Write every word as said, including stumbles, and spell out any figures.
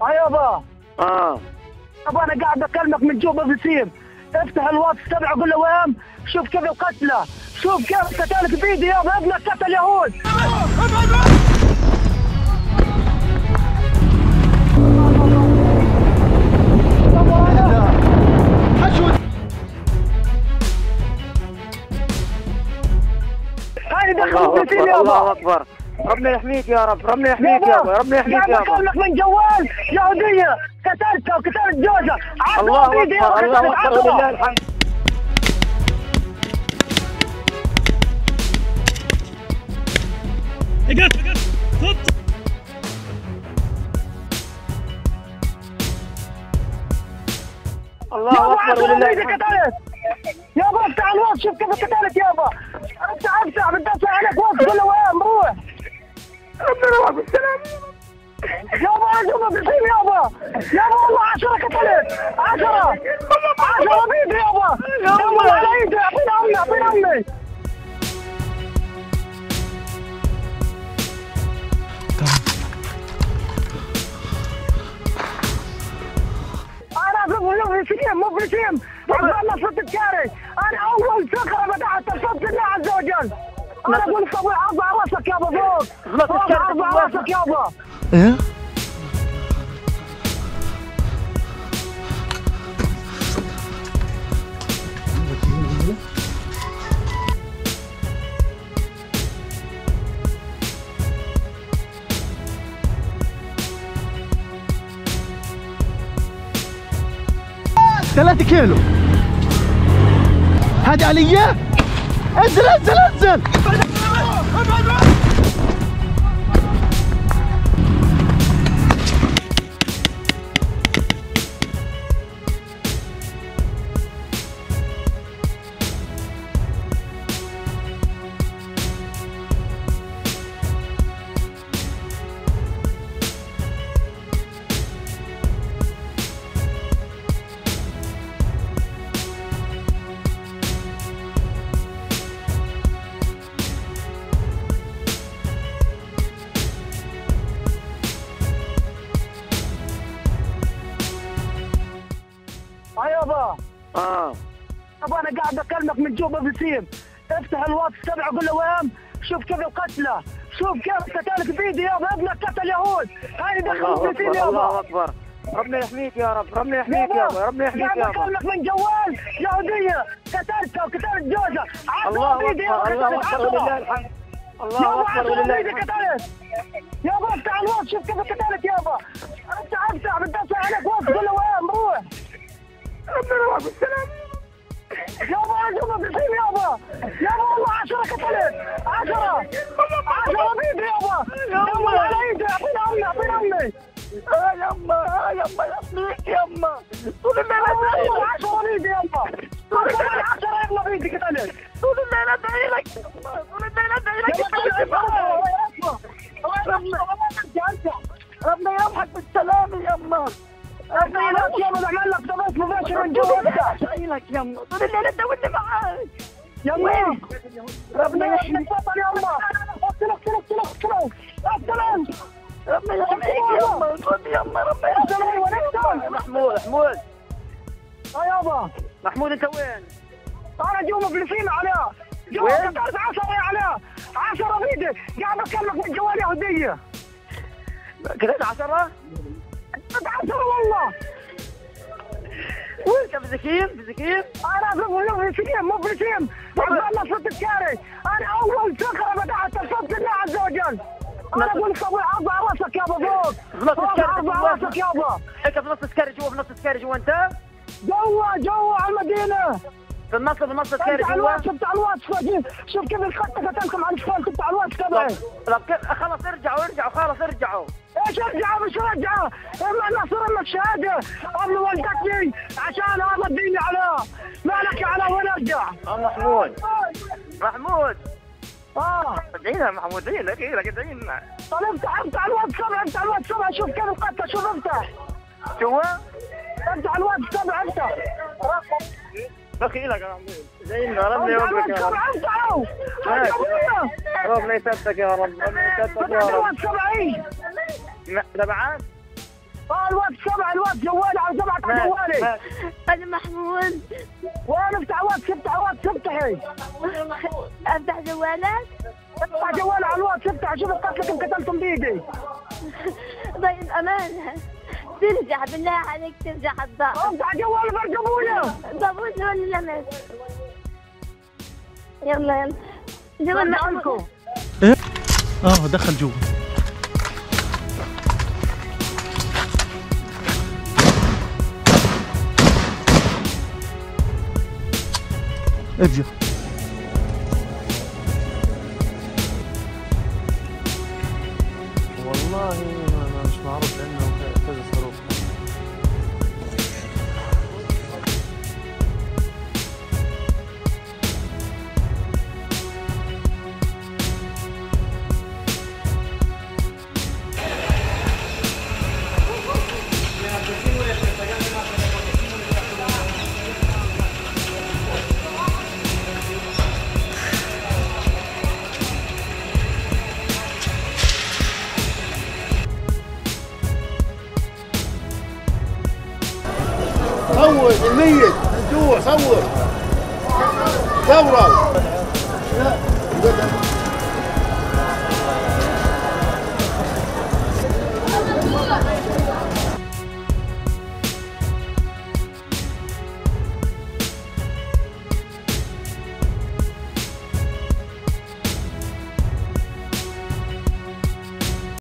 اه يابا. اه يابا انا قاعد اكلمك من جوبا بسيم. افتح الواتس تبعه قول له وين، شوف كيف القتله، شوف كيف قتلك بيدي يابا، ابنك قتل يهود. هاي دخلوا بسيم يابا. الله اكبر. ربنا يحميك يا رب، ربنا يحميك يابا، ربنا يحميك يابا. بكلمك من جوال يهوديه قتلتها وقتلت جوزها. الله اكبر الله اكبر ولله الحمد. اقف اقف صوت. الله اكبر ولله الحمد. يابا افتح الوقت شوف كيف قتلت يابا. افتح افتح بدي عليك وقت قول له وين بروح. ربنا يوفقك بالسلامة يابا. عجبك بسيم يابا. يابا والله عشرة قتلت. عشرة عشرة بيدي يابا. يابا على ايدي. اعطيني امي اعطيني امي. انا مو بسيم مو بسيم. ربنا صوت الكاري. انا اول صخرة بدأت صوت الله عز وجل. انا اقول لك ارفع راسك يابا فوق. ارفع راسك يابا. ايه ثلاثة كيلو. هذه عليا. انزل انزل انزل. اه يابا. اه يابا انا قاعد اكلمك من جوبا بسيم. افتح الواتس تبعه قول له وين، شوف كيف القتله، شوف كيف قتلك بيدي يابا، ابنك قتل يهود. هاي دخلوا بسيم يابا. الله اكبر. ربنا يحميك يا رب، ربنا يحميك يابا، ربنا يحميك يابا. قاعد اكلمك من جوال يهوديه قتلتها وقتلت جوزها. الله اكبر الله اكبر ولله الحمد. الله اكبر ولله الحمد. يابا افتح الواتس شوف كيف قتلت يابا. افتح افتح بدي عليك وقت قول له وين بروح. ربنا يوفقك بالسلامة يابا. عجبك بسيم يابا. يابا والله عشرة قتلت. عشرة عشرة بيدي يابا. يابا على ايدي. اعطيني امي اعطيني امي. اه يما اه يما يحميك يما. طول الليل ادعي لك. عشرة بيدي يما. طول الليل عشرة يما بيدي قتلت. طول الليل ادعي لك. طول الليل ادعي لك. ربنا يرحمك بالسلامة يما. ربنا يرحمك يما. نعمل لك تبص مباشر من جوا. ادعي لك يما. طول الليل ادعي معاك يما. ربنا يحميك. تفضل يما. اقتلك اقتلك اقتلك اقتلك. ربنا يحميك يما. خذ يما. ربنا يحميك. محمود محمود. اه يابا. محمود انت وين؟ انا جوا مفلسين عليه. جوا قتلت عشرة يا عليه. عشرة بيدي. قاعد اكلمك من جوال يهودية. قتلت عشرة؟ قتلت عشرة والله. وين كان بزكيم؟ بزكيم؟ انا في مفلسين مفلسين. ربنا صوت الكاري. انا اول صخرة بدأت صوت الله عز وجل. انا اقول لك ارفع راسك يابا فوق. ارفع راسك يابا. انت في نص السكاري جوا، في نص السكاري جوا انت؟ جوا جوا على المدينة. في النص في النص السكاري افتح جوا؟ الواتس افتح الواتس. شوف كيف الخطة قتلكم على الشمال. افتح الواتس تبعي. طب كيف خلص ارجعوا ارجعوا خلص ارجعوا. ايش ارجعوا مش رجعوا؟ اما نصر لنا الشهادة. امي ولدتني عشان هذا الدين على مالك على وين ارجع؟ اه محمود محمود. اه ادعينا محمود ادعينا ادعينا ادعينا. طب افتح افتح الواتس تبعي. افتح الواتس تبعي شوف كيف القتة. شوف افتح. شو؟ افتح الواتس تبعي افتح. دخيلك يا محمود. ادعينا ربنا يوفقك يا رب. افتحوا ربنا يثبتك يا رب. ربنا يثبتك يا رب. الواتس تبعي. تبعك؟ اه واتس جوالي على جمعة جوالي. أنا محمود. وين افتح واتس افتح واتس افتحي. أفتح جوالك؟ افتح جوالي على الواتس افتح شوف القتل كم قتلتم بيدي. طيب أمانة ترجع بالله عليك ترجع الضابط. افتح جوالي برجبوني. ضابط ولا لمس؟ يلا يلا. جوال محمود. ايه؟ اه دخل جوا. ارجع. والله أنا مش معروف لأنه كذا صاروخ. صور الميت من جوا صور صوروا.